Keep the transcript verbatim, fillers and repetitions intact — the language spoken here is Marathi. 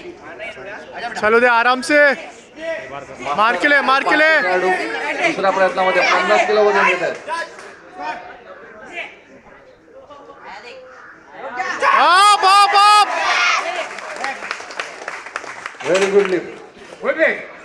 चलो दे आराम से, मार के ले मार के ले. दुसऱ्या प्रयत्नामध्ये पन्नास किलो वजन घेत आहेत. आप आप आप व्हेरी गुड लिफ्ट.